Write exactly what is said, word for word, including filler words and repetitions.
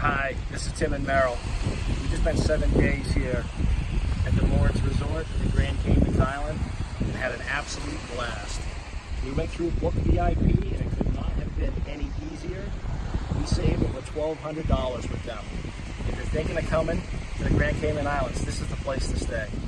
Hi, this is Tim and Merrill. We just spent seven days here at the Morritts Resort in the Grand Cayman Island and had an absolute blast. We went through Book V I P and it could not have been any easier. We saved over twelve hundred dollars with them. If you're thinking of coming to the Grand Cayman Islands, this is the place to stay.